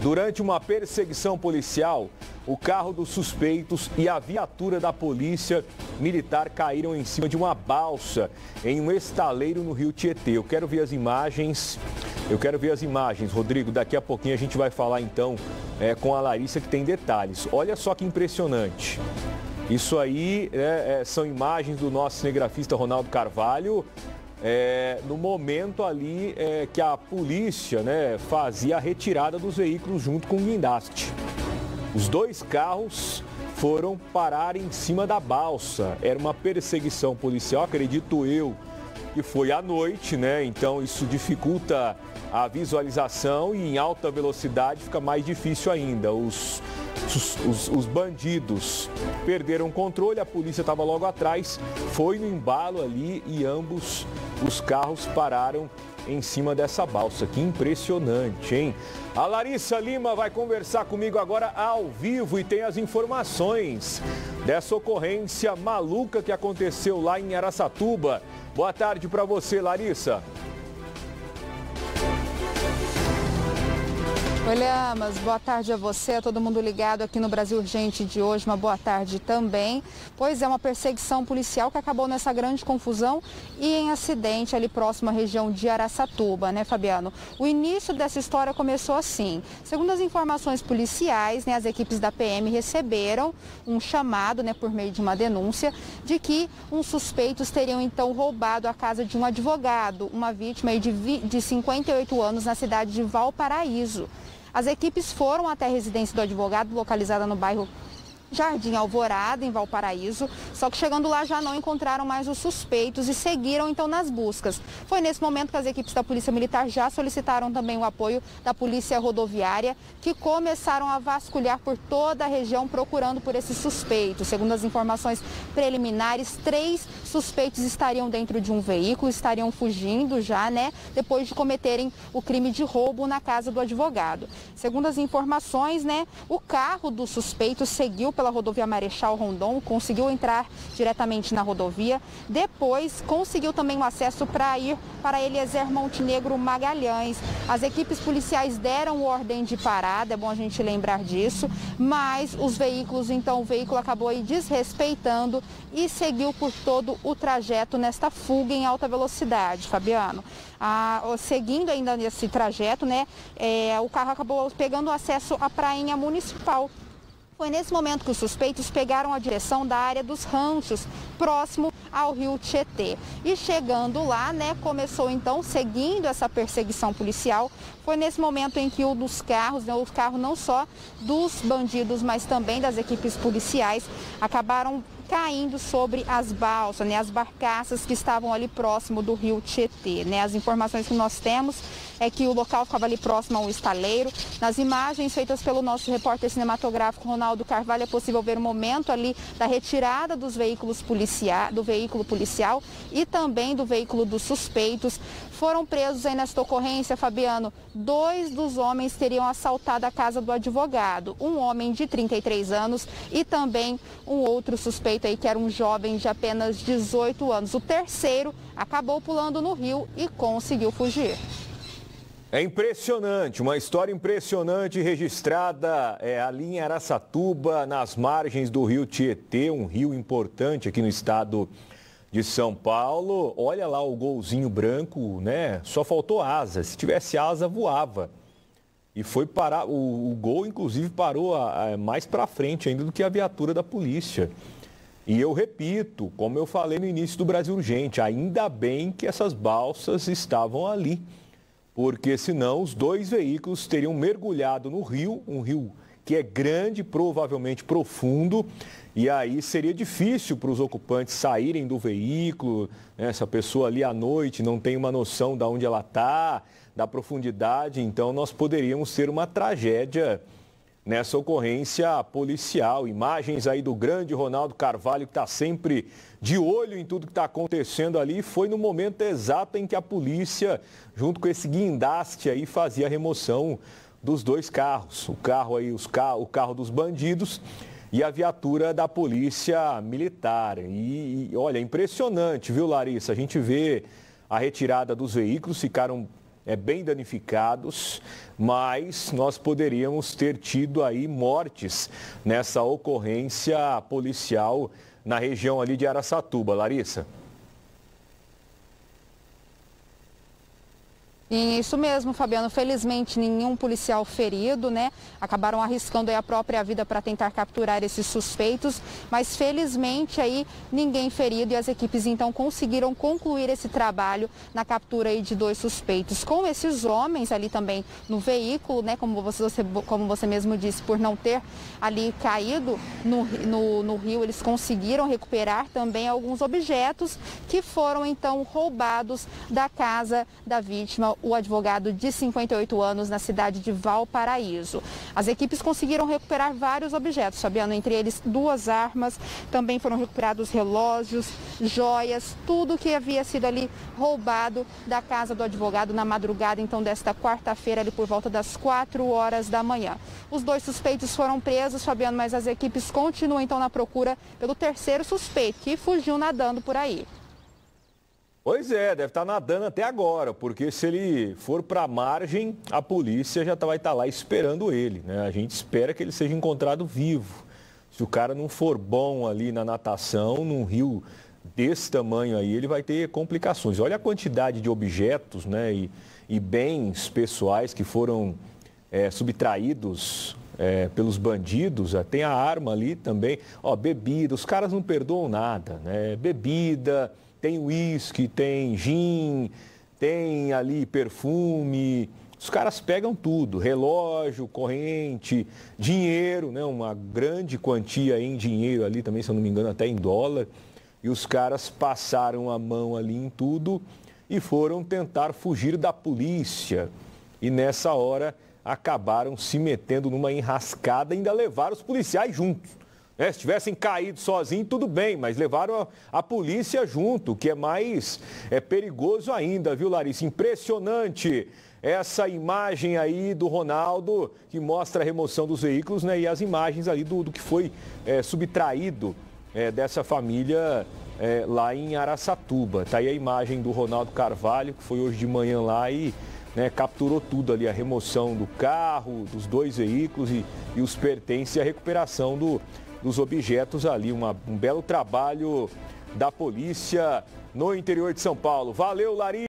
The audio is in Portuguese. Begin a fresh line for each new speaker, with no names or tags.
Durante uma perseguição policial, o carro dos suspeitos e a viatura da polícia militar caíram em cima de uma balsa em um estaleiro no rio Tietê. Eu quero ver as imagens, Rodrigo. Daqui a pouquinho a gente vai falar então com a Larissa, que tem detalhes. Olha só que impressionante. Isso aí são imagens do nosso cinegrafista Ronaldo Carvalho. No momento ali que a polícia fazia a retirada dos veículos junto com o guindaste. Os dois carros foram parar em cima da balsa. Era uma perseguição policial, acredito eu, que foi à noite, Então isso dificulta a visualização e em alta velocidade fica mais difícil ainda. Os bandidos perderam o controle, a polícia estava logo atrás, foi no embalo ali e ambos os carros pararam em cima dessa balsa. Que impressionante, hein? A Larissa Lima vai conversar comigo agora ao vivo e tem as informações dessa ocorrência maluca que aconteceu lá em Araçatuba. Boa tarde para você, Larissa.
Oi, Leamas, boa tarde a você, a todo mundo ligado aqui no Brasil Urgente de hoje, uma boa tarde também. Pois é, uma perseguição policial que acabou nessa grande confusão e em acidente ali próximo à região de Araçatuba, Fabiano? O início dessa história começou assim. Segundo as informações policiais, as equipes da PM receberam um chamado, por meio de uma denúncia, de que uns suspeitos teriam então roubado a casa de um advogado, uma vítima aí de 58 anos na cidade de Valparaíso. As equipes foram até a residência do advogado, localizada no bairro Jardim Alvorada, em Valparaíso, só que chegando lá já não encontraram mais os suspeitos e seguiram então nas buscas. Foi nesse momento que as equipes da Polícia Militar já solicitaram também o apoio da Polícia Rodoviária, que começaram a vasculhar por toda a região procurando por esses suspeitos. Segundo as informações preliminares, 3 suspeitos estariam dentro de um veículo, estariam fugindo já, depois de cometerem o crime de roubo na casa do advogado. Segundo as informações, o carro dos suspeitos seguiu pela rodovia Marechal Rondon, conseguiu entrar diretamente na rodovia, depois conseguiu também o acesso para ir para Eliezer Montenegro Magalhães. As equipes policiais deram ordem de parada, é bom a gente lembrar disso, mas os veículos, então o veículo acabou aí desrespeitando e seguiu por todo o trajeto nesta fuga em alta velocidade, Fabiano. Seguindo ainda nesse trajeto, o carro acabou pegando acesso à prainha municipal. Foi nesse momento que os suspeitos pegaram a direção da área dos ranchos, próximo ao rio Tietê. E chegando lá, começou então, seguindo essa perseguição policial, foi nesse momento em que um dos carros, o carro não só dos bandidos, mas também das equipes policiais, acabaram caindo sobre as balsas, as barcaças que estavam ali próximo do rio Tietê. As informações que nós temos é que o local ficava ali próximo ao estaleiro. Nas imagens feitas pelo nosso repórter cinematográfico Ronaldo Carvalho, é possível ver o momento ali da retirada dos veículos do veículo policial e também do veículo dos suspeitos. Foram presos aí nesta ocorrência, Fabiano, 2 dos homens teriam assaltado a casa do advogado. Um homem de 33 anos e também um outro suspeito aí que era um jovem de apenas 18 anos. O terceiro acabou pulando no rio e conseguiu fugir.
É impressionante, uma história impressionante registrada ali em Araçatuba, nas margens do rio Tietê, um rio importante aqui no estado de São Paulo. Olha lá o golzinho branco, Só faltou asa. Se tivesse asa, voava. E foi parar, o gol inclusive parou mais para frente ainda do que a viatura da polícia. E eu repito, como eu falei no início do Brasil Urgente, ainda bem que essas balsas estavam ali. Porque senão os 2 veículos teriam mergulhado no rio, um rio que é grande, provavelmente profundo, e aí seria difícil para os ocupantes saírem do veículo, essa pessoa ali à noite não tem uma noção de onde ela está, da profundidade, então nós poderíamos ter uma tragédia nessa ocorrência policial. Imagens aí do grande Ronaldo Carvalho, que está sempre de olho em tudo que está acontecendo ali. Foi no momento exato em que a polícia, junto com esse guindaste aí, fazia a remoção dos 2 carros. O carro dos bandidos e a viatura da polícia militar. E olha, impressionante, viu, Larissa? A gente vê a retirada dos veículos, ficaram bem danificados, mas nós poderíamos ter tido aí mortes nessa ocorrência policial na região ali de Araçatuba. Larissa.
Isso mesmo, Fabiano. Felizmente, nenhum policial ferido, né? Acabaram arriscando aí a própria vida para tentar capturar esses suspeitos, mas felizmente aí ninguém ferido e as equipes então conseguiram concluir esse trabalho na captura aí de 2 suspeitos. Com esses homens ali também no veículo, né? Como você mesmo disse, por não ter ali caído no rio, eles conseguiram recuperar também alguns objetos que foram então roubados da casa da vítima, o advogado de 58 anos, na cidade de Valparaíso. As equipes conseguiram recuperar vários objetos, Fabiano, entre eles 2 armas, também foram recuperados relógios, joias, tudo que havia sido ali roubado da casa do advogado na madrugada, então, desta quarta-feira, ali por volta das 4 horas da manhã. Os 2 suspeitos foram presos, Fabiano, mas as equipes continuam, então, na procura pelo terceiro suspeito, que fugiu nadando por aí.
Pois é, deve estar nadando até agora, porque se ele for para a margem, a polícia já vai estar lá esperando ele, né? A gente espera que ele seja encontrado vivo. Se o cara não for bom ali na natação, num rio desse tamanho aí, ele vai ter complicações. Olha a quantidade de objetos, né, e bens pessoais que foram subtraídos pelos bandidos. Tem a arma ali também. Ó, bebida, os caras não perdoam nada, né? Bebida... Tem uísque, tem gin, tem ali perfume. Os caras pegam tudo, relógio, corrente, dinheiro, né? Uma grande quantia em dinheiro ali também, se eu não me engano, até em dólar. E os caras passaram a mão ali em tudo e foram tentar fugir da polícia. E nessa hora acabaram se metendo numa enrascada e ainda levaram os policiais juntos. Se tivessem caído sozinhos, tudo bem, mas levaram a polícia junto, o que é mais perigoso ainda, viu, Larissa? Impressionante essa imagem aí do Ronaldo, que mostra a remoção dos veículos, né? E as imagens ali do que foi subtraído dessa família lá em Araçatuba. Tá aí a imagem do Ronaldo Carvalho, que foi hoje de manhã lá e... capturou tudo ali, a remoção do carro, dos 2 veículos e os pertences e a recuperação dos objetos ali. Um belo trabalho da polícia no interior de São Paulo. Valeu, Larissa!